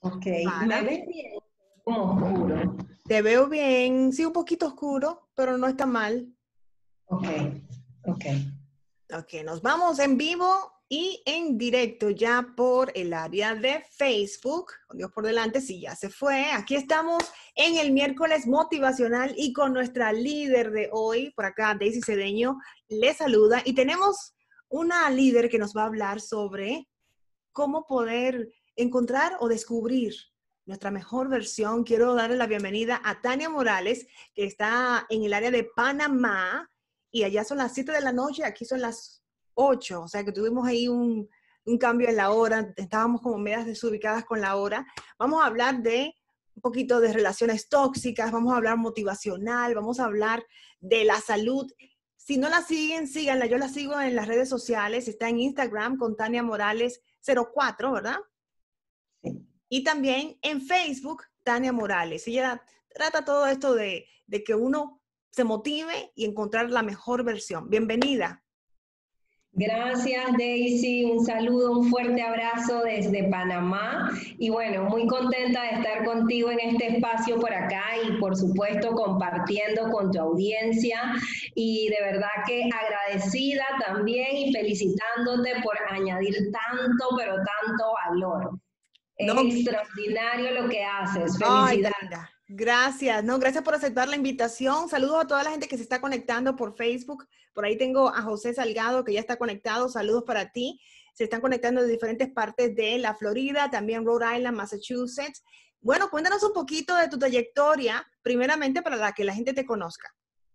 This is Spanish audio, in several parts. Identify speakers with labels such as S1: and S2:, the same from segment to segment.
S1: Ok, ¿me
S2: Para.
S1: ves bien? Como oscuro.
S2: Te veo bien, sí, un poquito oscuro, pero no está mal.
S1: Ok, ok.
S2: Ok, nos vamos en vivo y en directo ya por el área de Facebook. Con Dios por delante, sí, ya se fue. Aquí estamos en el miércoles motivacional y con nuestra líder de hoy, por acá, Daisy Cedeño, le saluda. Y tenemos una líder que nos va a hablar sobre cómo poder encontrar o descubrir nuestra mejor versión. Quiero darle la bienvenida a Tania Morales, que está en el área de Panamá, y allá son las 7 de la noche, aquí son las 8, o sea que tuvimos ahí un cambio en la hora, estábamos como medias desubicadas con la hora. Vamos a hablar de un poquito de relaciones tóxicas, vamos a hablar motivacional, vamos a hablar de la salud. Si no la siguen, síganla. Yo la sigo en las redes sociales. Está en Instagram con Tania Morales 04, ¿verdad?
S1: Sí.
S2: Y también en Facebook, Tania Morales. Ella trata todo esto de que uno se motive y encontrar la mejor versión. Bienvenida.
S1: Gracias, Daisy. Un saludo, un fuerte abrazo desde Panamá. Y bueno, muy contenta de estar contigo en este espacio por acá y por supuesto compartiendo con tu audiencia. Y de verdad que agradecida también y felicitándote por añadir tanto, pero tanto valor. Es
S2: No,
S1: extraordinario lo que haces.
S2: ay, tan
S1: Felicidades.
S2: linda. Gracias. No, gracias por aceptar la invitación. Saludos a toda la gente que se está conectando por Facebook. Por ahí tengo a José Salgado que ya está conectado. Saludos para ti. Se están conectando de diferentes partes de la Florida, también Rhode Island, Massachusetts. Bueno, cuéntanos un poquito de tu trayectoria, primeramente para que la gente te conozca.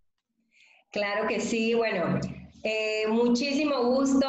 S1: Claro que sí, bueno, muchísimo gusto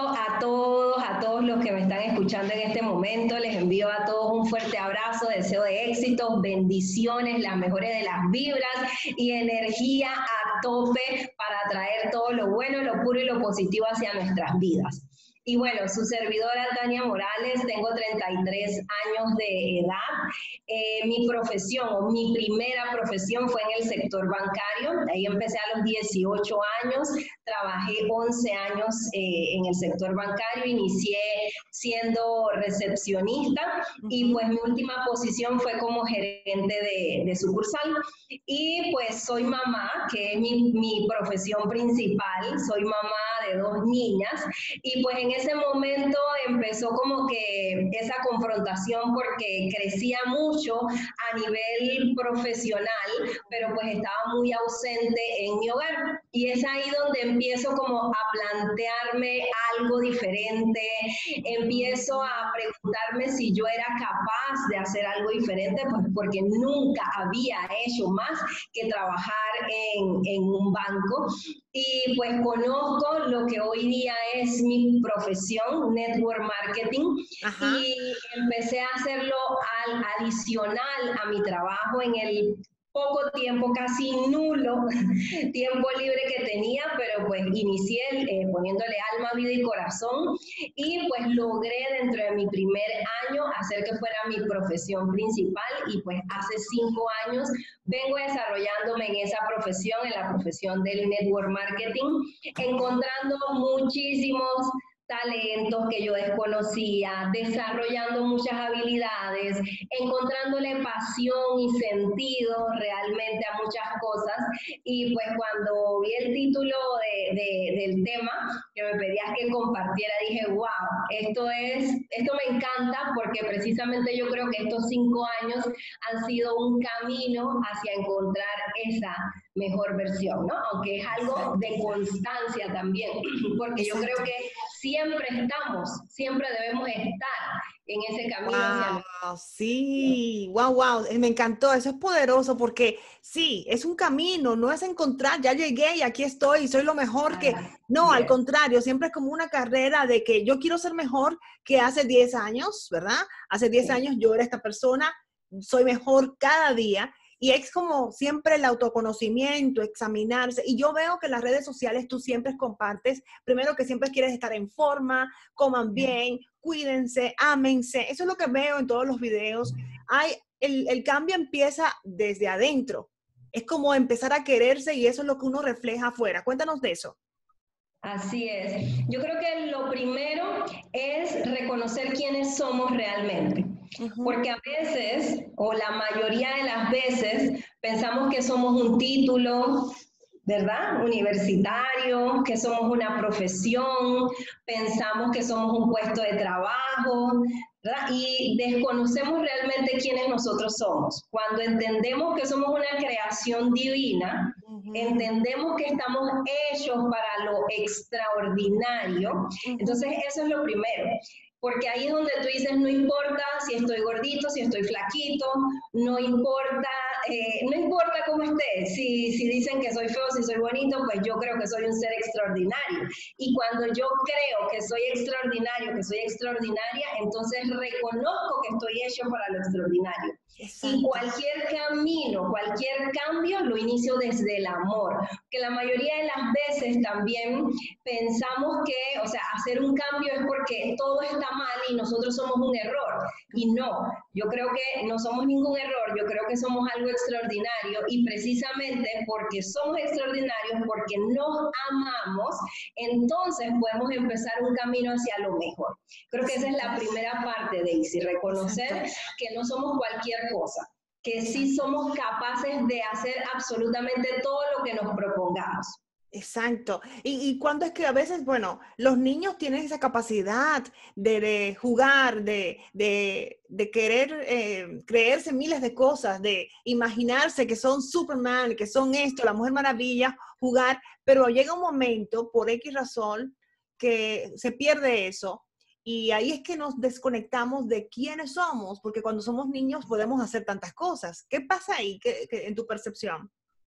S1: a todos los que me están escuchando en este momento. Les envío a todos un fuerte abrazo, deseo de éxitos, bendiciones, las mejores de las vibras y energía a tope para traer todo lo bueno, lo puro y lo positivo hacia nuestras vidas. Y bueno, su servidora Tania Morales, tengo 33 años de edad. Mi profesión o mi primera profesión fue en el sector bancario. Ahí empecé a los 18 años, trabajé 11 años en el sector bancario, inicié siendo recepcionista y pues mi última posición fue como gerente de sucursal. Y pues soy mamá, que es mi profesión principal, soy mamá de 2 niñas y pues en ese momento empezó como que esa confrontación porque crecía mucho a nivel profesional, pero pues estaba muy ausente en mi hogar. Y es ahí donde empiezo como a plantearme algo diferente, empiezo a preguntarme si yo era capaz de hacer algo diferente, pues porque nunca había hecho más que trabajar en un banco. Y pues conozco lo que hoy día es mi profesión, network marketing,
S2: Ajá.
S1: y empecé a hacerlo adicional a mi trabajo en el poco tiempo, casi nulo tiempo libre que tenía, pero pues inicié poniéndole alma, vida y corazón y pues logré dentro de mi primer año hacer que fuera mi profesión principal y pues hace 5 años vengo desarrollándome en esa profesión, en la profesión del network marketing, encontrando muchísimos talentos que yo desconocía, desarrollando muchas habilidades, encontrándole pasión y sentido realmente a muchas cosas. Y pues cuando vi el título del tema que me pedías que compartiera, dije, wow, esto me encanta porque precisamente yo creo que estos 5 años han sido un camino hacia encontrar esa mejor versión, ¿no? Aunque es algo de constancia también, porque yo creo
S2: Exacto.
S1: que siempre debemos estar en ese camino hacia nuestro
S2: Wow,
S1: destino.
S2: sí, wow, wow, me encantó, eso es poderoso porque sí, es un camino, no es encontrar, ya llegué y aquí estoy y soy lo mejor que, no,
S1: Así
S2: al
S1: es.
S2: contrario, siempre es como una carrera de que yo quiero ser mejor que hace 10 años, ¿verdad? Hace 10
S1: Sí.
S2: años yo era esta persona, soy mejor cada día y es como siempre el autoconocimiento, examinarse y yo veo que en las redes sociales tú siempre compartes, primero que siempre quieres estar en forma, coman bien, cuídense, ámense. Eso es lo que veo en todos los videos. El cambio empieza desde adentro. Es como empezar a quererse y eso es lo que uno refleja afuera. Cuéntanos de eso.
S1: Así es. Yo creo que lo primero es reconocer quiénes somos realmente.
S2: Ujú,
S1: Porque a veces, o la mayoría de las veces, pensamos que somos un título, ¿verdad? Universitario, que somos una profesión, pensamos que somos un puesto de trabajo, ¿verdad? Y desconocemos realmente quiénes nosotros somos. Cuando entendemos que somos una creación divina,
S2: ujú,
S1: entendemos que estamos hechos para lo extraordinario,
S2: ujú,
S1: entonces eso es lo primero. Porque ahí es donde tú dices, no importa si estoy gordito, si estoy flaquito, no importa, no importa cómo esté, si dicen que soy feo, si soy bonito, pues yo creo que soy un ser extraordinario. Y cuando yo creo que soy extraordinario, que soy extraordinaria, entonces reconozco que estoy hecho para lo extraordinario. Y
S2: exacto.
S1: cualquier camino, cualquier cambio, lo inicio desde el amor. Que la mayoría de las veces también pensamos que, o sea, hacer un cambio es porque todo está mal y nosotros somos un error. Y no, yo creo que no somos ningún error, yo creo que somos algo extraordinario y precisamente porque somos extraordinarios, porque nos amamos, entonces podemos empezar un camino hacia lo mejor. Creo que esa es
S2: Exacto,
S1: la primera parte, Daisy, reconocer
S2: exacto,
S1: que no somos cualquier cosa, que sí
S2: exacto.
S1: somos capaces de hacer absolutamente todo lo que nos propongamos.
S2: Exacto. Y cuando es que a veces, bueno, los niños tienen esa capacidad de jugar, de querer creerse miles de cosas, de imaginarse que son Superman, que son esto, la Mujer Maravilla, jugar, pero llega un momento, por X razón, que se pierde eso. Y ahí es que nos desconectamos de quiénes somos, porque cuando somos niños podemos hacer tantas cosas. ¿Qué pasa ahí en tu percepción?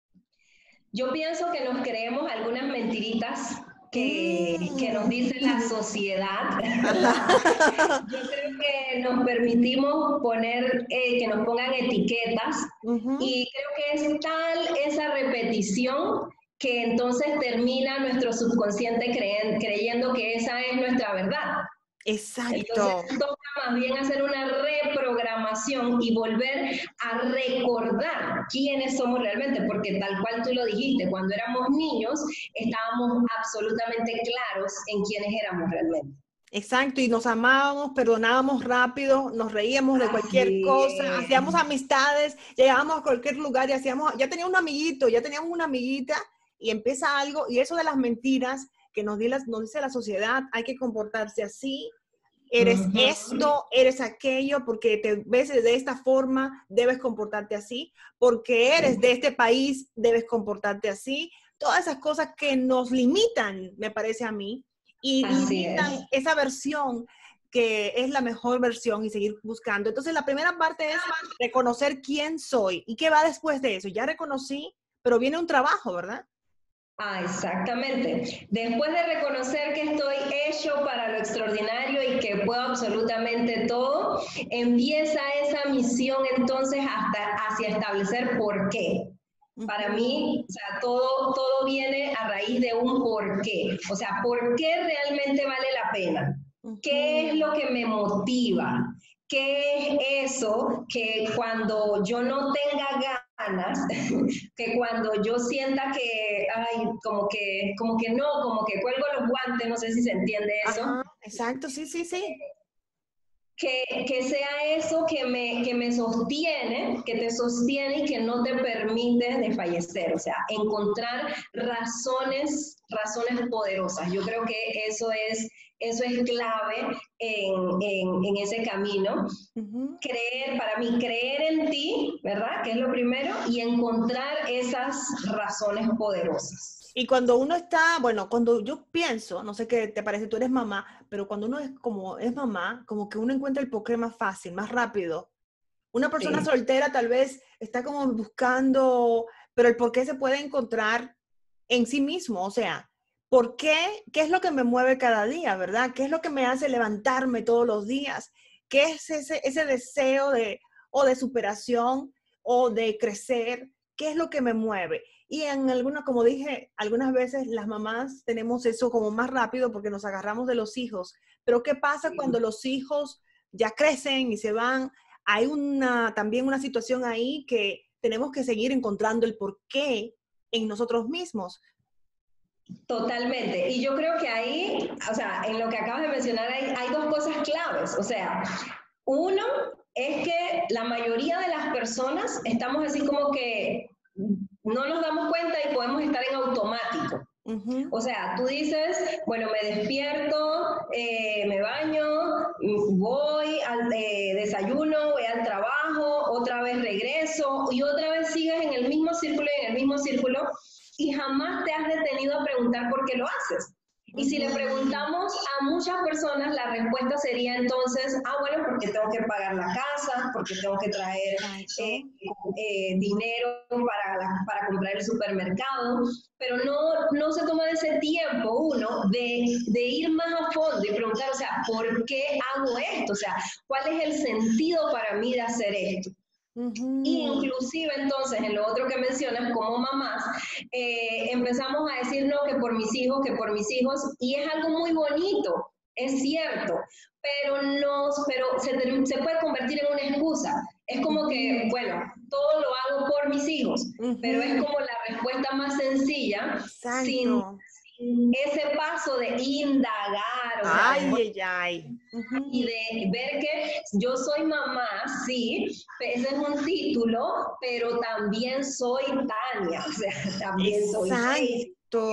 S1: Yo pienso que nos creemos algunas mentiritas que nos
S2: Mm.
S1: dice la sociedad, ¿verdad?
S2: Ajá.
S1: Yo creo que nos permitimos poner, que nos pongan etiquetas
S2: Ujú.
S1: y creo que es tal esa repetición que entonces termina nuestro subconsciente creyendo que esa es nuestra verdad.
S2: Exacto,
S1: Entonces toca más bien hacer una reprogramación y volver a recordar quiénes somos realmente, porque tal cual tú lo dijiste, cuando éramos niños estábamos absolutamente claros en quiénes éramos realmente.
S2: exacto. Y nos amábamos, perdonábamos rápido, nos reíamos de cualquier
S1: Así
S2: cosa, hacíamos
S1: es.
S2: amistades, llegábamos a cualquier lugar y hacíamos, ya tenía un amiguito, ya teníamos una amiguita y empieza algo. Y eso de las mentiras que nos dice la sociedad, hay que comportarse así. Eres
S1: Ujú.
S2: esto, eres aquello, porque te ves de esta forma, debes comportarte así, porque eres de este país, debes comportarte así. Todas esas cosas que nos limitan, me parece a mí, y
S1: Así es.
S2: limitan esa versión que es la mejor versión y seguir buscando. Entonces, la primera parte es reconocer quién soy y qué va después de eso. Ya reconocí, pero viene un trabajo, ¿verdad?
S1: Ah, exactamente. Después de reconocer que estoy hecho para lo extraordinario y que puedo absolutamente todo, empieza esa misión entonces hasta hacia establecer por qué. Para
S2: Ujú,
S1: mí, o sea, todo viene a raíz de un por qué. O sea, ¿por qué realmente vale la pena? ¿Qué es
S2: ujú.
S1: lo que me motiva? ¿Qué es eso que cuando yo no tenga ganas, que cuando yo sienta que, ay, como que no, como que cuelgo los guantes, no sé si se entiende eso,
S2: Ajá, exacto, sí, sí, sí.
S1: que sea eso que me sostiene, que te sostiene y que no te permite desfallecer, o sea, encontrar razones poderosas. Yo creo que eso es clave en ese camino.
S2: Ujú.
S1: Creer, para mí, creer en ti, ¿verdad? Que es lo primero, y encontrar esas razones poderosas.
S2: Y cuando uno está, bueno, cuando yo pienso, no sé qué te parece, tú eres mamá, pero cuando uno es como es mamá, como que uno encuentra el porqué más fácil, más rápido. Una persona
S1: Sí.
S2: soltera tal vez está como buscando, pero el porqué se puede encontrar en sí mismo, o sea, ¿por qué? ¿Qué es lo que me mueve cada día, verdad? ¿Qué es lo que me hace levantarme todos los días? ¿Qué es ese deseo de o de superación o de crecer? ¿Qué es lo que me mueve? Y en alguna, como dije, algunas veces las mamás tenemos eso como más rápido porque nos agarramos de los hijos. Pero ¿qué pasa cuando los hijos ya crecen y se van? Hay también una situación ahí que tenemos que seguir encontrando el porqué en nosotros mismos.
S1: Totalmente. Y yo creo que ahí, o sea, en lo que acabas de mencionar, hay dos cosas claves. O sea, uno es que la mayoría de las personas estamos así como que no nos damos cuenta y podemos estar en automático. O sea, tú dices, bueno, me despierto, me baño, voy al desayuno, voy al trabajo, otra vez regreso y otra vez sigues en el mismo círculo y en el mismo círculo y jamás te has detenido a preguntar por qué lo haces. Y si le preguntamos a muchas personas, la respuesta sería entonces, bueno, porque tengo que pagar la casa, porque tengo que traer dinero para comprar el supermercado, pero no se toma ese tiempo uno de ir más a fondo y preguntar, o sea, ¿por qué hago esto? O sea, ¿cuál es el sentido para mí de hacer esto? Inclusive entonces en lo otro que mencionas como mamás, empezamos a decir no, que por mis hijos, y es algo muy bonito, es cierto, pero se puede convertir en una excusa. Es como que, bueno, todo lo hago por mis hijos, pero es como la respuesta más sencilla, sin ese paso de indagar, o sea, y de ver que yo soy mamá, sí, ese es un título, pero también soy Tania, o sea, también soy Daisy.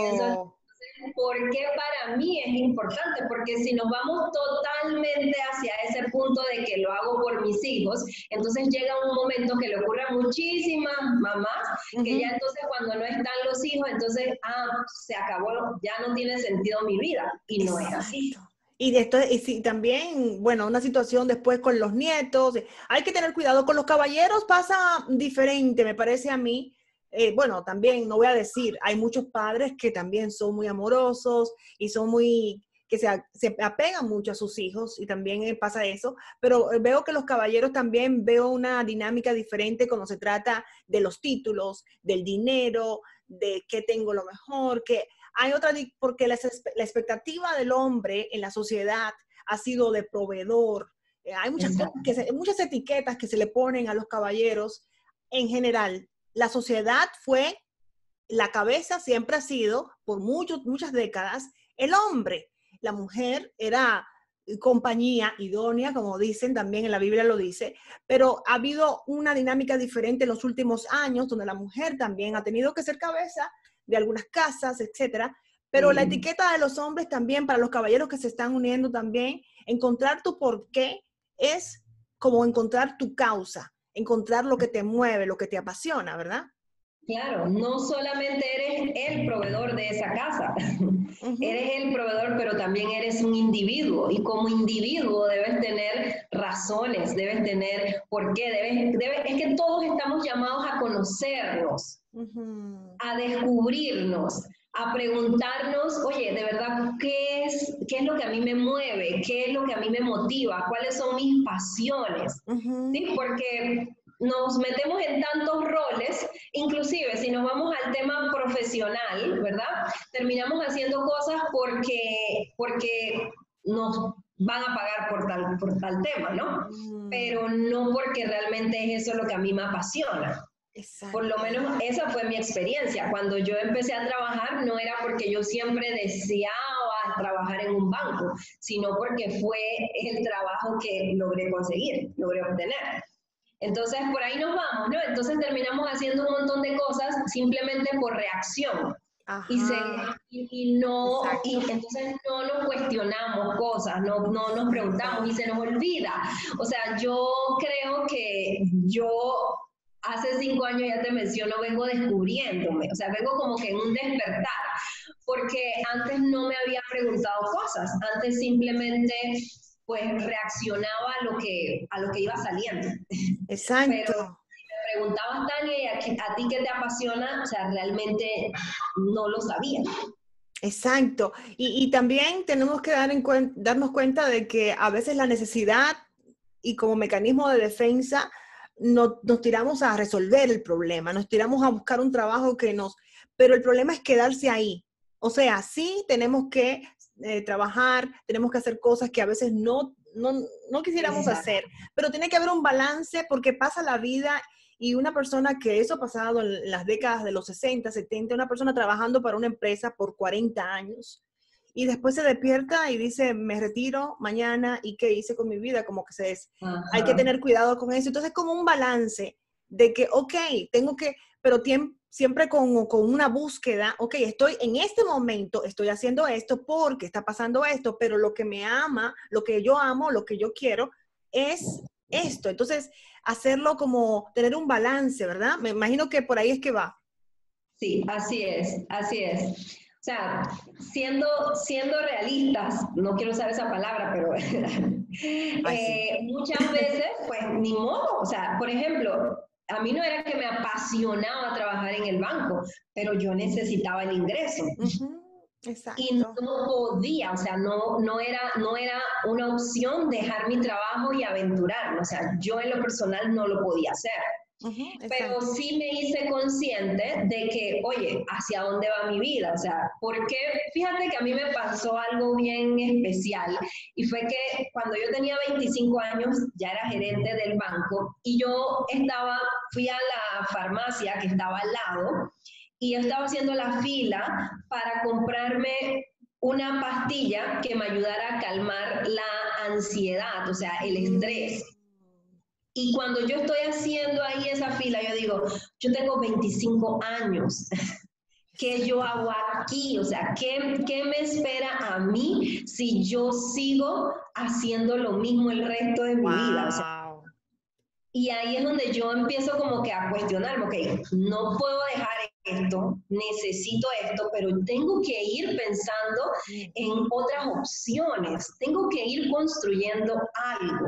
S1: ¿Por qué para mí es importante? Porque si nos vamos totalmente hacia ese punto de que lo hago por mis hijos, entonces llega un momento que le ocurre a muchísimas mamás, que ya entonces cuando no están los hijos, entonces, se acabó, ya no tiene sentido mi vida, y no es así.
S2: Y esto, y si también, bueno, una situación después con los nietos, hay que tener cuidado. Con los caballeros pasa diferente, me parece a mí. Bueno, también, no voy a decir, hay muchos padres que también son muy amorosos y son muy, que se apegan mucho a sus hijos y también pasa eso, pero veo que los caballeros también veo una dinámica diferente cuando se trata de los títulos, del dinero, de qué tengo lo mejor, que hay otra, porque la expectativa del hombre en la sociedad ha sido de proveedor. Hay muchas etiquetas que se le ponen a los caballeros en general. La sociedad fue, la cabeza siempre ha sido, por muchas décadas, el hombre. La mujer era compañía idónea, como dicen, también en la Biblia lo dice, pero ha habido una dinámica diferente en los últimos años, donde la mujer también ha tenido que ser cabeza de algunas casas, etcétera, pero la etiqueta de los hombres también, para los caballeros que se están uniendo también, encontrar tu porqué es como encontrar tu causa, encontrar lo que te mueve, lo que te apasiona, ¿verdad?
S1: Claro, no solamente eres el proveedor de esa casa, eres el proveedor, pero también eres un individuo, y como individuo debes tener razones, debes tener por qué, es que todos estamos llamados a conocernos, a descubrirnos, a preguntarnos, oye, de verdad, ¿qué es lo que a mí me mueve? ¿Qué es lo que a mí me motiva? ¿Cuáles son mis pasiones? ¿Sí? Porque nos metemos en tantos roles, inclusive si nos vamos al tema profesional, ¿verdad? Terminamos haciendo cosas porque nos van a pagar por tal tema, ¿no? Pero no porque realmente es eso lo que a mí me apasiona. Exacto. Por lo menos esa fue mi experiencia. Cuando yo empecé a trabajar no era porque yo siempre deseaba trabajar en un banco, sino porque fue el trabajo que logré conseguir, logré obtener. Entonces, por ahí nos vamos, ¿no? Entonces terminamos haciendo un montón de cosas simplemente por reacción. Y entonces no nos cuestionamos cosas, no nos preguntamos y se nos olvida. O sea, yo creo que yo hace 5 años, ya te menciono, vengo descubriéndome, o sea, vengo como que en un despertar, porque antes no me había preguntado cosas, antes simplemente pues reaccionaba a lo que iba saliendo.
S2: Exacto.
S1: Pero si me preguntabas, Tania, ¿y a ti qué te apasiona? O sea, realmente no lo sabía.
S2: Exacto. Y también tenemos que darnos cuenta de que a veces la necesidad y como mecanismo de defensa nos tiramos a resolver el problema, nos tiramos a buscar un trabajo pero el problema es quedarse ahí. O sea, sí tenemos que trabajar, tenemos que hacer cosas que a veces no quisiéramos hacer, pero tiene que haber un balance porque pasa la vida y una persona que eso ha pasado en las décadas de los 60, 70, una persona trabajando para una empresa por 40 años y después se despierta y dice, me retiro mañana y ¿qué hice con mi vida? Como que hay que
S1: Ajá.
S2: tener cuidado con eso. Entonces, como un balance de que, ok, tengo que, pero siempre con una búsqueda, ok, estoy en este momento, estoy haciendo esto porque está pasando esto, pero lo que me ama, lo que yo amo, lo que yo quiero es esto. Entonces, hacerlo como tener un balance, ¿verdad? Me imagino que por ahí es que va.
S1: Sí, así es, así es. O sea, siendo realistas, no quiero usar esa palabra, pero
S2: Ay, sí.
S1: muchas veces, pues ni modo. O sea, por ejemplo, a mí no era que me apasionaba trabajar en el banco, pero yo necesitaba el ingreso
S2: Ujú,
S1: y no
S2: exacto.
S1: podía, o sea, no era una opción dejar mi trabajo y aventurarme. O sea, yo en lo personal no lo podía hacer.
S2: Ujú,
S1: Pero
S2: exacto.
S1: sí me hice consciente de que, oye, ¿hacia dónde va mi vida? O sea, porque fíjate que a mí me pasó algo bien especial y fue que cuando yo tenía 25 años ya era gerente del banco y yo fui a la farmacia que estaba al lado y yo estaba haciendo la fila para comprarme una pastilla que me ayudara a calmar la ansiedad, o sea, el
S2: Mm,
S1: estrés. Y cuando yo estoy haciendo ahí esa fila, yo digo, yo tengo 25 años, ¿qué yo
S2: exacto.
S1: hago aquí? O sea, ¿qué me espera a mí si yo sigo haciendo lo mismo el resto de mi vida? O sea,
S2: Wow.
S1: y ahí es donde yo empiezo como que a cuestionarme, ok, no puedo dejar esto, necesito esto, pero tengo que ir pensando en
S2: Ujú,
S1: otras opciones, tengo que ir construyendo algo.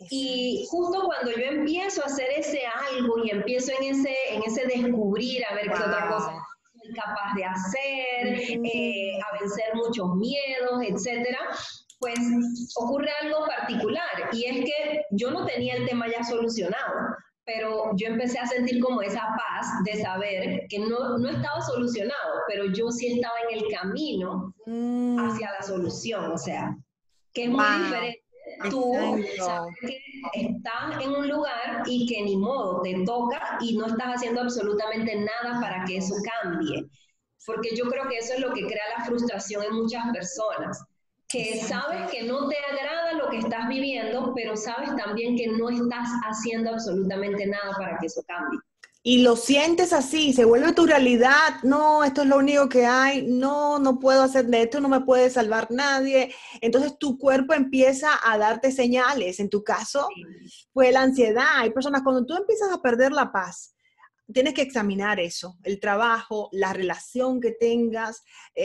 S1: Y
S2: exacto.
S1: justo cuando yo empiezo a hacer ese algo y empiezo en ese descubrir, a ver qué otra cosa
S2: Wow.
S1: soy capaz de hacer,
S2: Ujú.
S1: a vencer muchos miedos, etcétera, pues ocurre algo particular y es que yo no tenía el tema ya solucionado, pero yo empecé a sentir como esa paz de saber que no estaba solucionado, pero yo sí estaba en el camino hacia la solución, o sea, que es muy
S2: Wow.
S1: diferente tú saber
S2: Exacto.
S1: que estás en un lugar y que ni modo te toca y no estás haciendo absolutamente nada para que eso cambie, porque yo creo que eso es lo que crea la frustración en muchas personas, que
S2: Exacto.
S1: sabes que no te agrada lo que estás viviendo, pero sabes también que no estás haciendo absolutamente nada para que eso cambie.
S2: Y lo sientes así, se vuelve tu realidad. No, esto es lo único que hay. No, no puedo hacer de esto, no me puede salvar nadie. Entonces tu cuerpo empieza a darte señales. En tu caso,
S1: Sí,
S2: fue la ansiedad. Hay personas, cuando tú empiezas a perder la paz, tienes que examinar eso, el trabajo, la relación que tengas,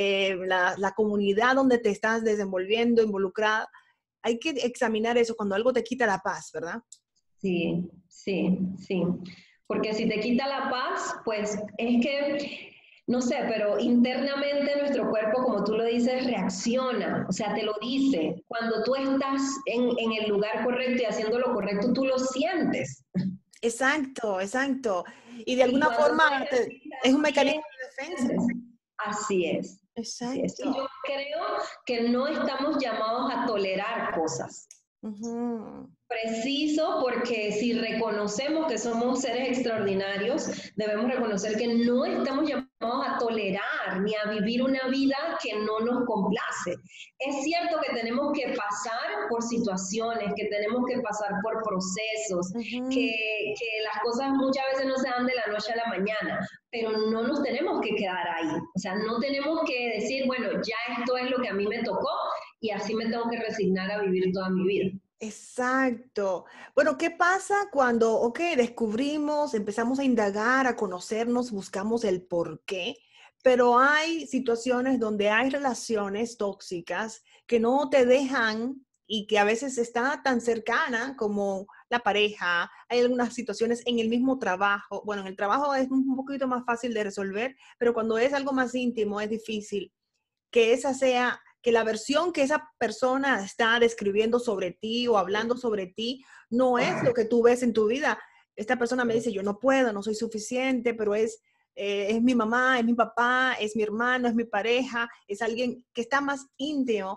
S2: la comunidad donde te estás desenvolviendo, involucrada. Hay que examinar eso cuando algo te quita la paz, ¿verdad?
S1: sí, sí, sí. Porque si te quita la paz, pues es que, no sé, pero internamente nuestro cuerpo, como tú lo dices, reacciona, o sea, te lo dice. Cuando tú estás en el lugar correcto y haciendo lo correcto, tú lo sientes.
S2: Exacto, exacto. Y de
S1: Y
S2: alguna
S1: cuando no
S2: forma es un
S1: también
S2: mecanismo de defensa.
S1: sientes. Así es, así es. Y yo
S2: Exacto.
S1: creo que no estamos llamados a tolerar cosas.
S2: Ujú.
S1: Preciso, porque si reconocemos que somos seres extraordinarios, debemos reconocer que no estamos llamados a tolerar ni a vivir una vida que no nos complace. Es cierto que tenemos que pasar por situaciones, que tenemos que pasar por procesos,
S2: Ujú.
S1: que las cosas muchas veces no se dan de la noche a la mañana, pero no nos tenemos que quedar ahí. O sea, no tenemos que decir, bueno, ya esto es lo que a mí me tocó y así me tengo que resignar a vivir toda mi vida.
S2: Exacto. Bueno, ¿qué pasa cuando, ok, descubrimos, empezamos a indagar, a conocernos, buscamos el por qué, pero hay situaciones donde hay relaciones tóxicas que no te dejan y que a veces está tan cercana como la pareja, hay algunas situaciones en el mismo trabajo, bueno, en el trabajo es un poquito más fácil de resolver, pero cuando es algo más íntimo es difícil que esa sea, que la versión que esa persona está describiendo sobre ti o hablando sobre ti no es lo que tú ves en tu vida. Esta persona me dice, yo no puedo, no soy suficiente, pero es mi mamá, es mi papá, es mi hermano, es mi pareja, es alguien que está más íntimo.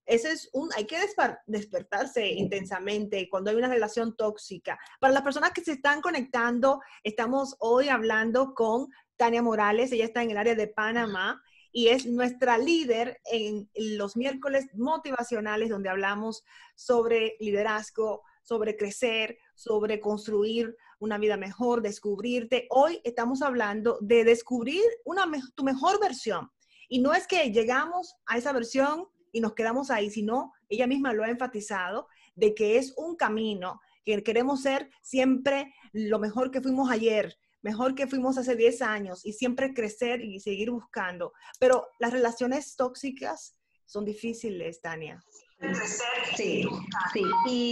S2: hay que despertarse intensamente cuando hay una relación tóxica. Para las personas que se están conectando, estamos hoy hablando con Tania Morales, ella está en el área de Panamá y es nuestra líder en los miércoles motivacionales donde hablamos sobre liderazgo, sobre crecer, sobre construir una vida mejor, descubrirte. Hoy estamos hablando de descubrir tu mejor versión. Y no es que llegamos a esa versión y nos quedamos ahí, sino ella misma lo ha enfatizado, de que es un camino, que queremos ser siempre lo mejor que fuimos ayer, mejor que fuimos hace 10 años y siempre crecer y seguir buscando. Pero las relaciones tóxicas son difíciles, Tania.
S1: Sí, sí,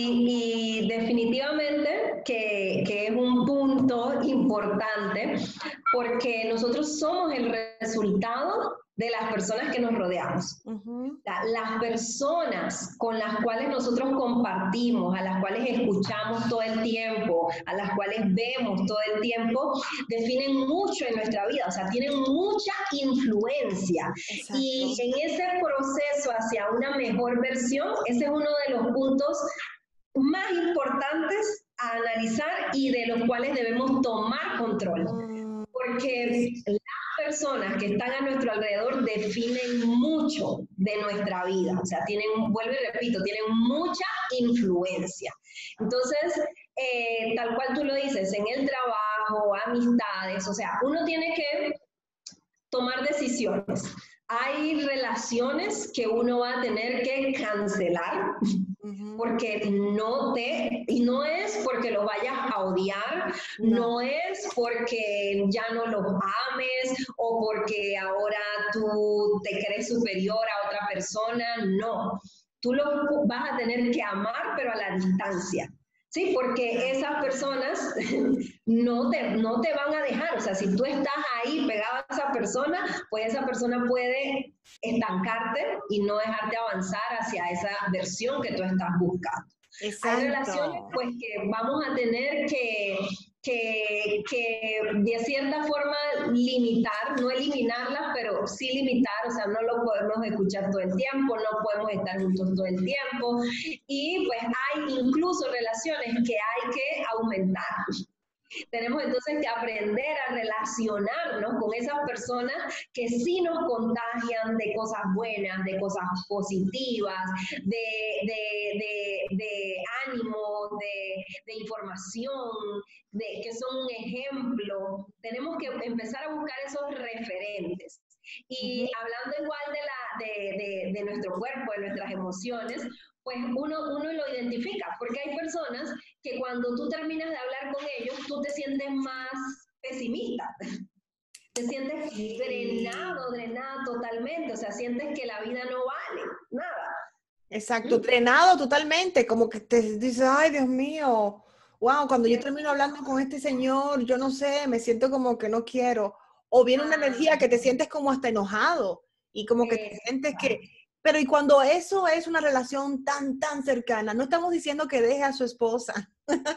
S1: y definitivamente que es un punto importante porque nosotros somos el resultado de las personas que nos rodeamos. Las personas con las cuales nosotros compartimos, a las cuales escuchamos todo el tiempo, a las cuales vemos todo el tiempo, definen mucho en nuestra vida, o sea, tienen mucha influencia. Exacto. Y en ese proceso hacia una mejor versión, ese es uno de los puntos más importantes a analizar y de los cuales debemos tomar control. Porque las personas que están a nuestro alrededor definen mucho de nuestra vida. O sea, vuelvo y repito, tienen mucha influencia. Entonces, tal cual tú lo dices, en el trabajo, amistades, o sea, uno tiene que tomar decisiones. Hay relaciones que uno va a tener que cancelar porque y no es porque lo vayas a odiar, no es porque ya no los ames o porque ahora tú te crees superior a otra persona, no. Tú los vas a tener que amar, pero a la distancia. Sí, porque esas personas no te van a dejar, o sea, si tú estás ahí pegado a esa persona, pues esa persona puede estancarte y no dejarte avanzar hacia esa versión que tú estás buscando. Exacto. Hay relaciones pues que vamos a tener que de cierta forma limitar, no eliminarlas, pero sí limitar, o sea, no lo podemos escuchar todo el tiempo, no podemos estar juntos todo el tiempo, y pues hay incluso relaciones que hay que aumentar. Tenemos entonces que aprender a relacionarnos con esas personas que sí nos contagian de cosas buenas, de cosas positivas, de ánimo, de información, que son un ejemplo. Tenemos que empezar a buscar esos referentes. Y hablando igual de nuestro cuerpo, de nuestras emociones, pues uno lo identifica, porque hay personas que cuando tú terminas de hablar con ellos, tú te sientes más pesimista, te sientes drenada totalmente, o sea, sientes que la vida no vale nada.
S2: Exacto, drenado totalmente, como que te dices, ay, Dios mío, wow, cuando yo termino hablando con este señor, yo no sé, me siento como que no quiero, o viene una energía que te sientes como hasta enojado, y como que te sientes que... Pero y cuando eso es una relación tan cercana, no estamos diciendo que deje a su esposa.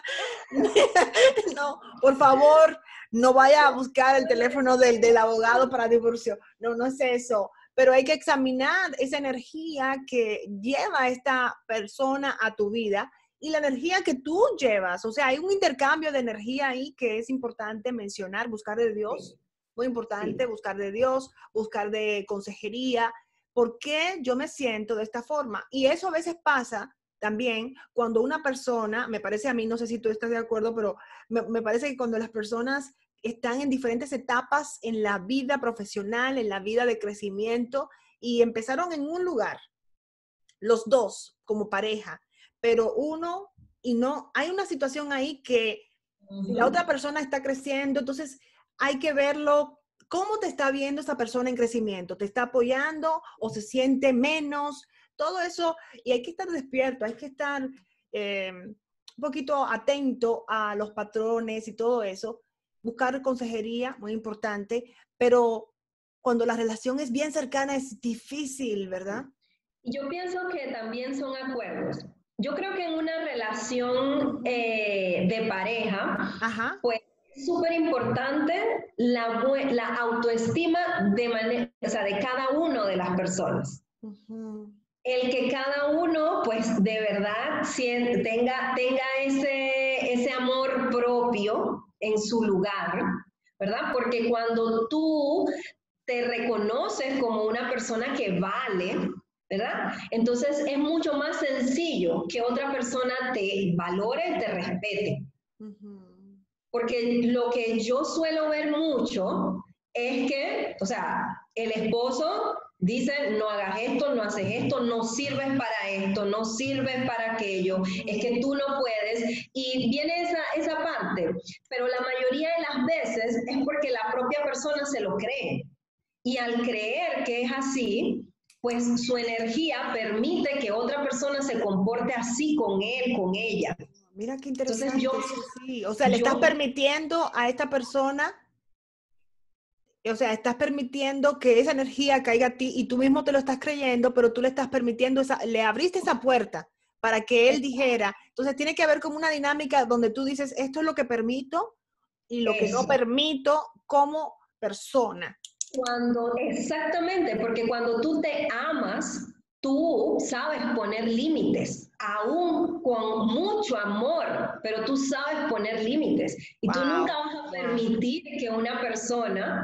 S2: No, por favor, no vaya a buscar el teléfono del abogado para divorcio. No es eso. Pero hay que examinar esa energía que lleva esta persona a tu vida y la energía que tú llevas. O sea, hay un intercambio de energía ahí que es importante mencionar, buscar de Dios. Muy importante, buscar de Dios, buscar de consejería. ¿Por qué yo me siento de esta forma? Y eso a veces pasa también cuando una persona, me parece a mí, no sé si tú estás de acuerdo, pero me parece que cuando las personas están en diferentes etapas en la vida profesional, en la vida de crecimiento, y empezaron en un lugar, los dos como pareja, pero uno y no, hay una situación ahí que la otra persona está creciendo, entonces hay que verlo. ¿Cómo te está viendo esa persona en crecimiento? ¿Te está apoyando o se siente menos? Todo eso, y hay que estar despierto, hay que estar un poquito atento a los patrones y todo eso. Buscar consejería, muy importante, pero cuando la relación es bien cercana es difícil, ¿verdad?
S1: Yo pienso que también son acuerdos. Yo creo que en una relación de pareja, pues es súper importante la autoestima de cada uno de las personas. el que cada uno, pues de verdad, tenga ese amor propio en su lugar, ¿verdad? Porque cuando tú te reconoces como una persona que vale, ¿verdad? Entonces es mucho más sencillo que otra persona te valore, te respete.
S2: Ujú.
S1: Porque lo que yo suelo ver mucho es que, o sea, el esposo dice, no hagas esto, no haces esto, no sirves para esto, no sirves para aquello, es que tú no puedes. Y viene esa parte, pero la mayoría de las veces es porque la propia persona se lo cree. Y al creer que es así, pues su energía permite que otra persona se comporte así con él, con ella.
S2: Mira qué
S1: Entonces
S2: interesante, sí, sí. O sea, le estás
S1: yo
S2: permitiendo a esta persona, o sea, estás permitiendo que esa energía caiga a ti y tú mismo te lo estás creyendo, pero tú le estás permitiendo le abriste esa puerta para que él dijera. Entonces tiene que haber como una dinámica donde tú dices, esto es lo que permito y lo que no
S1: eso,
S2: permito como persona.
S1: exactamente, porque cuando tú te amas, tú sabes poner límites, aún con mucho amor, pero tú sabes poner límites. Y tú nunca
S2: Wow,
S1: vas a
S2: wow.
S1: permitir que una persona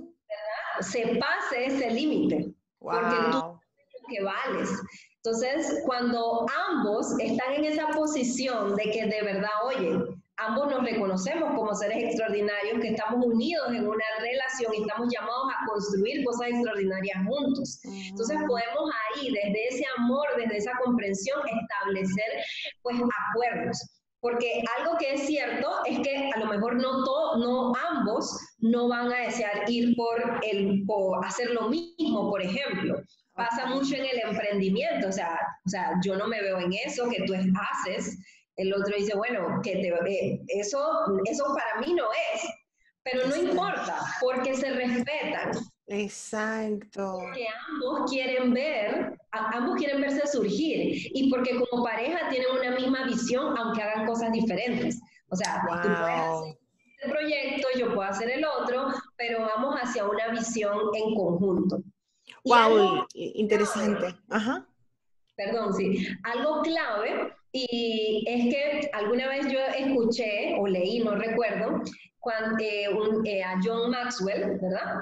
S1: se pase ese límite, porque tú
S2: Wow.
S1: sabes que vales. Entonces, cuando ambos están en esa posición de que de verdad, oye, ambos nos reconocemos como seres extraordinarios, que estamos unidos en una relación y estamos llamados a construir cosas extraordinarias juntos. Entonces podemos ahí, desde ese amor, desde esa comprensión, establecer pues acuerdos. Porque algo que es cierto es que a lo mejor no ambos no van a desear ir por hacer lo mismo, por ejemplo. Pasa
S2: Okay.
S1: mucho en el emprendimiento, o sea, yo no me veo en eso que tú haces. El otro dice, bueno, eso para mí no es, pero no
S2: Exacto.
S1: importa, porque se respetan,
S2: Exacto.
S1: porque ambos quieren verse surgir y porque como pareja tienen una misma visión, aunque hagan cosas diferentes. O sea, tú puedes hacer
S2: Wow.
S1: este proyecto, yo puedo hacer el otro, pero vamos hacia una visión en conjunto. Y
S2: Wow,
S1: algo clave,
S2: interesante. Ajá.
S1: perdón, sí, algo clave, y es que alguna vez yo escuché o leí, no recuerdo, a John Maxwell, ¿verdad?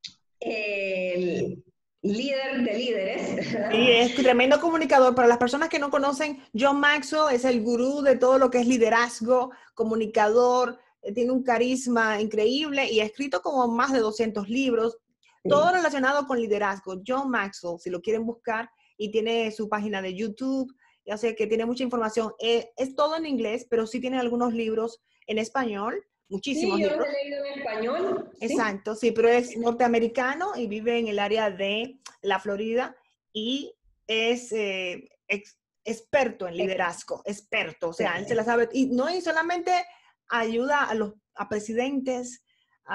S1: El líder de líderes.
S2: Sí, es tremendo comunicador. Para las personas que no conocen, John Maxwell es el gurú de todo lo que es liderazgo, comunicador, tiene un carisma increíble y ha escrito como más de 200 libros, todo
S1: Sí.
S2: relacionado con liderazgo. John Maxwell, si lo quieren buscar, y tiene su página de YouTube, ya sé que tiene mucha información. Es todo en inglés, pero sí tiene algunos libros en español, muchísimos
S1: Sí, yo los
S2: libros.
S1: he leído en español, sí.
S2: Exacto, sí, pero es norteamericano y vive en el área de la Florida y es experto en liderazgo, experto, o sea, él se la sabe, y solamente ayuda a presidentes,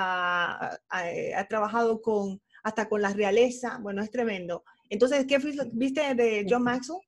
S2: ha trabajado hasta con la realeza, bueno, es tremendo. Entonces, ¿qué viste de John Maxwell?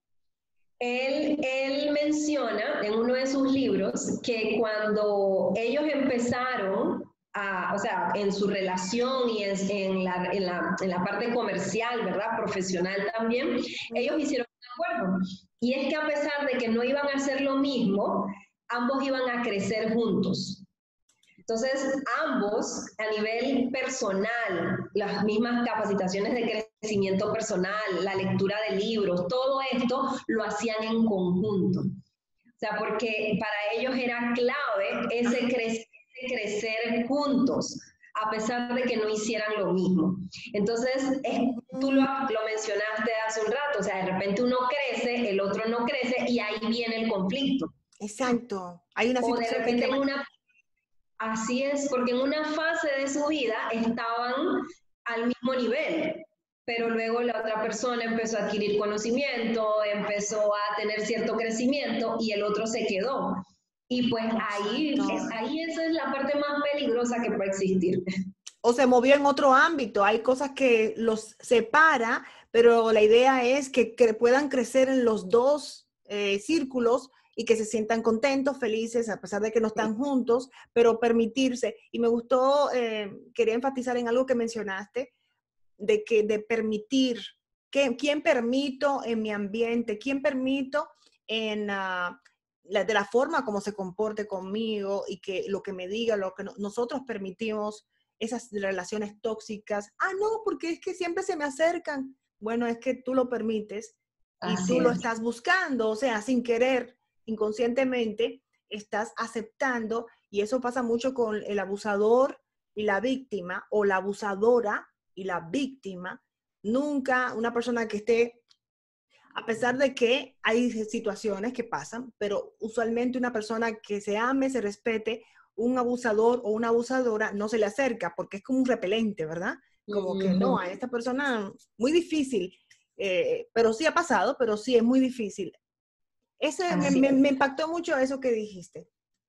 S1: Él menciona en uno de sus libros que cuando ellos empezaron o sea, en su relación y en la parte comercial, ¿verdad? Profesional también, ellos hicieron un acuerdo. Y es que a pesar de que no iban a hacer lo mismo, ambos iban a crecer juntos. Entonces, ambos a nivel personal, las mismas capacitaciones de crecimiento personal, la lectura de libros, todo esto lo hacían en conjunto. O sea, porque para ellos era clave ese crecer juntos, a pesar de que no hicieran lo mismo. Entonces, tú lo mencionaste hace un rato, o sea, de repente uno crece, el otro no crece y ahí viene el conflicto.
S2: Exacto, hay una
S1: O de
S2: situación que hay que
S1: repente así es, porque en una fase de su vida estaban al mismo nivel, pero luego la otra persona empezó a adquirir conocimiento, empezó a tener cierto crecimiento y el otro se quedó. Y pues
S2: Exacto.
S1: ahí esa es la parte más peligrosa que puede existir.
S2: O se movió en otro ámbito. Hay cosas que los separa, pero la idea es que puedan crecer en los dos círculos y que se sientan contentos, felices, a pesar de que no están juntos, pero permitirse. Y me gustó, quería enfatizar en algo que mencionaste, de permitir. ¿Quién permito en mi ambiente? ¿Quién permito en de la forma como se comporte conmigo y que lo que me diga, lo que nosotros permitimos, esas relaciones tóxicas? Ah, no, porque es que siempre se me acercan. Bueno, es que tú lo permites y
S1: Así
S2: tú lo
S1: es.
S2: estás buscando, o sea, sin querer, inconscientemente, estás aceptando, y eso pasa mucho con el abusador y la víctima, o la abusadora y la víctima. Nunca una persona que esté, a pesar de que hay situaciones que pasan, pero usualmente una persona que se ame, se respete, un abusador o una abusadora no se le acerca porque es como un repelente, ¿verdad? Como que no, a esta persona muy difícil, pero sí ha pasado, pero sí es muy difícil.
S1: Así es.
S2: Me impactó mucho eso que dijiste.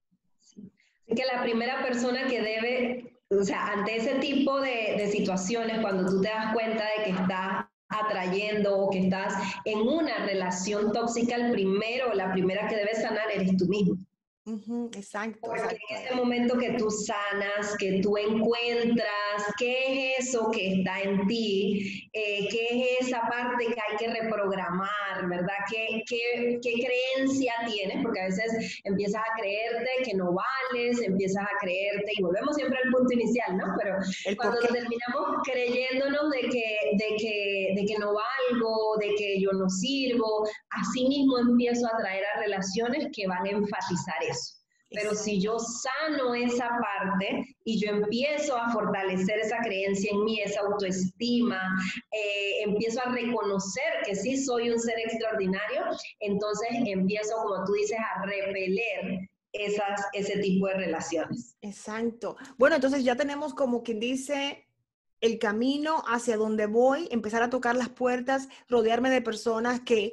S1: Así que la primera persona que debe, o sea, ante ese tipo de situaciones, cuando tú te das cuenta de que estás atrayendo o que estás en una relación tóxica, el primero o la primera que debes sanar eres tú mismo.
S2: Exacto,
S1: Porque
S2: exacto.
S1: en ese momento que tú sanas, que tú encuentras qué es eso que está en ti, qué es esa parte que hay que reprogramar, ¿verdad? ¿Qué creencia tienes? Porque a veces empiezas a creerte que no vales, empiezas a creerte, y volvemos siempre al punto inicial, ¿no? Pero
S2: El por
S1: cuando
S2: qué.
S1: terminamos creyéndonos de que no valgo, de que yo no sirvo, así mismo empiezo a atraer a relaciones que van a enfatizar eso. Pero si yo sano esa parte y yo empiezo a fortalecer esa creencia en mí, esa autoestima, empiezo a reconocer que sí soy un ser extraordinario, entonces empiezo, como tú dices, a repeler ese tipo de relaciones.
S2: Exacto. Bueno, entonces ya tenemos como quien dice el camino hacia donde voy, empezar a tocar las puertas, rodearme de personas que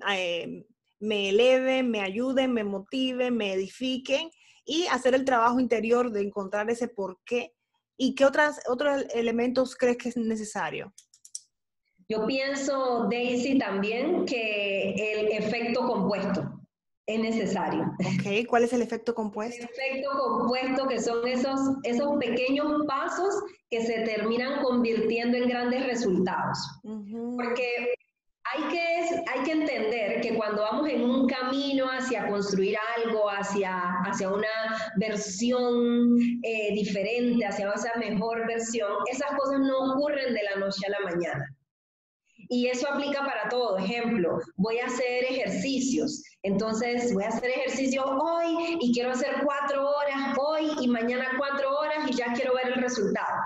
S2: me eleven, me ayuden, me motiven, me edifiquen y hacer el trabajo interior de encontrar ese porqué. ¿Y qué otros elementos crees que es necesario?
S1: Yo pienso, Daisy, también que el efecto compuesto es necesario.
S2: Ok, ¿cuál es el efecto
S1: El
S2: compuesto?
S1: efecto compuesto, que son esos pequeños pasos que se terminan convirtiendo en grandes resultados. Porque hay que entender que cuando vamos en un camino hacia construir algo, hacia una versión diferente, hacia esa mejor versión, esas cosas no ocurren de la noche a la mañana. Y eso aplica para todo. Ejemplo, voy a hacer ejercicios. Entonces, voy a hacer ejercicio hoy y quiero hacer 4 horas hoy y mañana 4 horas y ya quiero ver el resultado.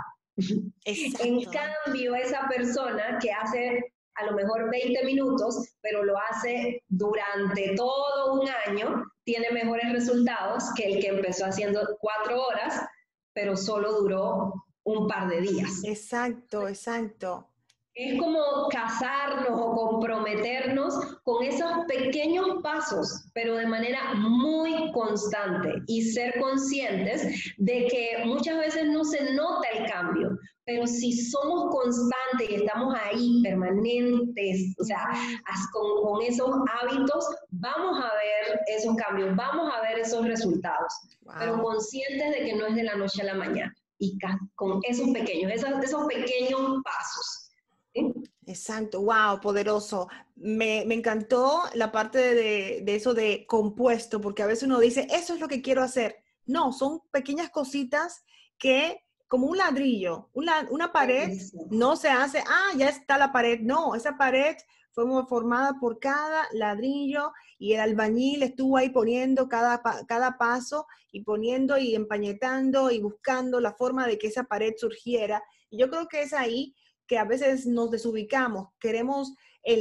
S1: En
S2: Exacto.
S1: cambio, esa persona que hace a lo mejor 20 minutos, pero lo hace durante todo un año, tiene mejores resultados que el que empezó haciendo 4 horas, pero solo duró un par de días.
S2: Exacto, exacto.
S1: Es como casarnos o comprometernos con esos pequeños pasos, pero de manera muy constante y ser conscientes de que muchas veces no se nota el cambio, pero si somos constantes y estamos ahí permanentes, o sea, con esos hábitos, vamos a ver esos cambios, vamos a ver esos resultados, pero conscientes de que no es de la noche a la mañana y con esos pequeños pasos.
S2: Exacto, wow, poderoso. Me encantó la parte de eso de compuesto, porque a veces uno dice, eso es lo que quiero hacer. No, son pequeñas cositas que, como un ladrillo, una pared
S1: Eso.
S2: no se hace, ya está la pared. No, esa pared fue formada por cada ladrillo y el albañil estuvo ahí poniendo cada paso y poniendo y empañetando y buscando la forma de que esa pared surgiera. Y yo creo que es ahí que a veces nos desubicamos, queremos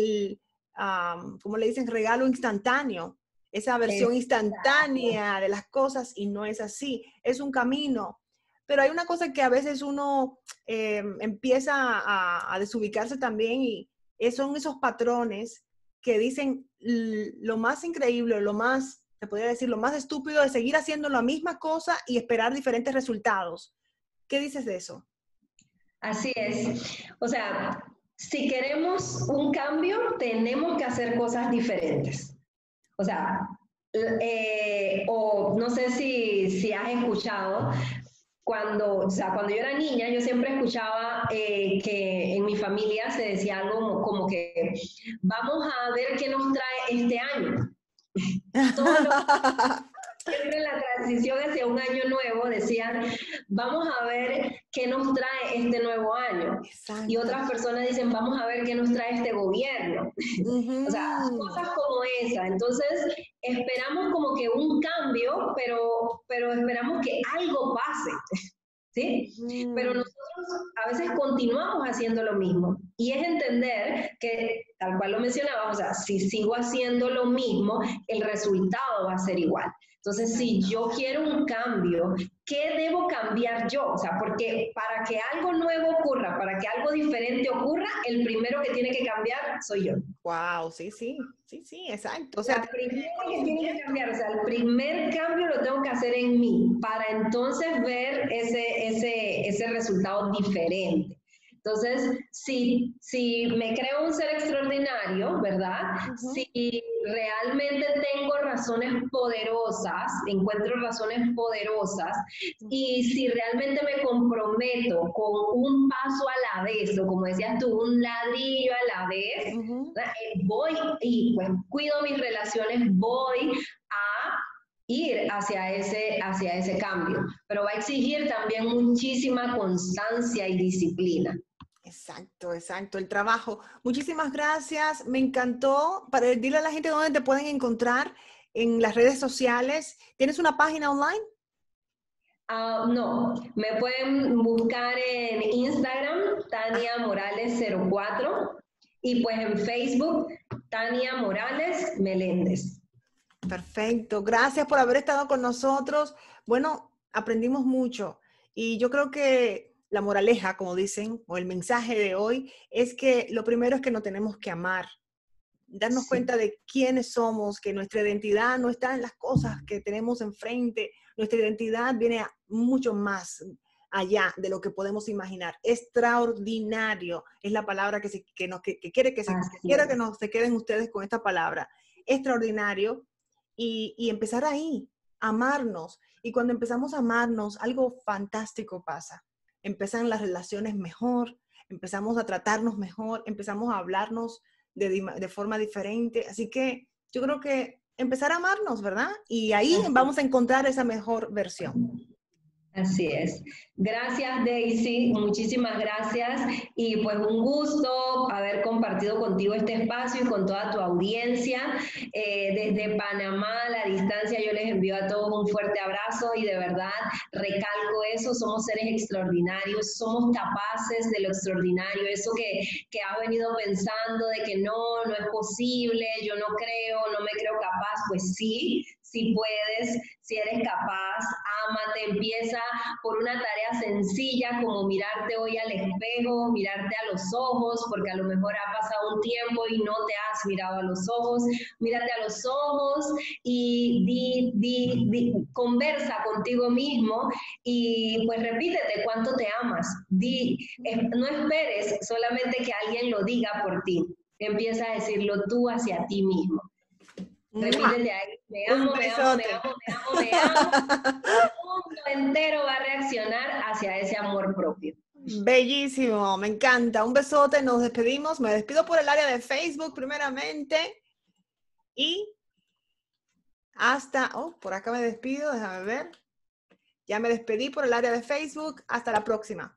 S2: como le dicen, regalo instantáneo, esa versión
S1: Exacto.
S2: instantánea de las cosas, y no es así, es un camino. Pero hay una cosa que a veces uno empieza a desubicarse también, y son esos patrones que dicen lo más increíble, lo más, se podría decir, lo más estúpido de seguir haciendo la misma cosa y esperar diferentes resultados. ¿Qué dices de eso?
S1: Así es. O sea, si queremos un cambio, tenemos que hacer cosas diferentes. O sea, o no sé si has escuchado, cuando yo era niña, yo siempre escuchaba que en mi familia se decía algo como que vamos a ver qué nos trae este año. Todos los siempre en la transición hacia un año nuevo decían, vamos a ver qué nos trae este nuevo año.
S2: Exacto.
S1: Y otras personas dicen, vamos a ver qué nos trae este gobierno. O sea, cosas como esa. Entonces, esperamos como que un cambio, pero esperamos que algo pase. ¿Sí? Pero nosotros a veces continuamos haciendo lo mismo. Y es entender que, tal cual lo mencionaba, o sea, si sigo haciendo lo mismo, el resultado va a ser igual. Entonces, si yo quiero un cambio, ¿qué debo cambiar yo? O sea, porque para que algo nuevo ocurra, para que algo diferente ocurra, el primero que tiene que cambiar soy yo.
S2: Wow, sí, exacto. O sea,
S1: la primera que tiene que cambiar, o sea, el primer cambio lo tengo que hacer en mí, para entonces ver ese resultado diferente. Entonces, si me creo un ser extraordinario, ¿verdad? Si realmente tengo razones poderosas, encuentro razones poderosas, y si realmente me comprometo con un paso a la vez, o como decías tú, un ladrillo a la vez, voy y pues cuido mis relaciones, voy a ir hacia ese cambio, pero va a exigir también muchísima constancia y disciplina.
S2: Exacto, el trabajo. Muchísimas gracias, me encantó. Para dile a la gente dónde te pueden encontrar en las redes sociales. ¿Tienes una página online?
S1: No, me pueden buscar en Instagram, Tania Morales 04, y pues en Facebook, Tania Morales Meléndez.
S2: Perfecto, gracias por haber estado con nosotros. Bueno, aprendimos mucho y yo creo que la moraleja, como dicen, o el mensaje de hoy es que lo primero es que nos tenemos que amar, darnos cuenta de quiénes somos, que nuestra identidad no está en las cosas que tenemos enfrente, nuestra identidad viene mucho más allá de lo que podemos imaginar. Extraordinario es la palabra que quiero que se queden ustedes con esta palabra. Extraordinario. Y empezar ahí, amarnos. Y cuando empezamos a amarnos, algo fantástico pasa. Empiezan las relaciones mejor, empezamos a tratarnos mejor, empezamos a hablarnos de forma diferente. Así que yo creo que empezar a amarnos, ¿verdad? Y ahí vamos a encontrar esa mejor versión.
S1: Así es. Gracias, Daisy. Muchísimas gracias. Y pues un gusto haber compartido contigo este espacio y con toda tu audiencia. Desde Panamá, a la distancia, yo les envío a todos un fuerte abrazo y de verdad recalco eso. Somos seres extraordinarios, somos capaces de lo extraordinario. Eso que has venido pensando de que no es posible, yo no creo, no me creo capaz, pues sí. Si puedes, si eres capaz, ámate, empieza por una tarea sencilla como mirarte hoy al espejo, mirarte a los ojos, porque a lo mejor ha pasado un tiempo y no te has mirado a los ojos, mírate a los ojos y conversa contigo mismo y pues repítete cuánto te amas. No esperes solamente que alguien lo diga por ti, empieza a decirlo tú hacia ti mismo. Repítete ahí, me amo, me amo, me amo, me amo, me amo. El mundo entero va a reaccionar hacia ese amor propio.
S2: Bellísimo, me encanta. Un besote, nos despedimos. Me despido por el área de Facebook primeramente. Y hasta, por acá me despido, déjame ver. Ya me despedí por el área de Facebook. Hasta la próxima.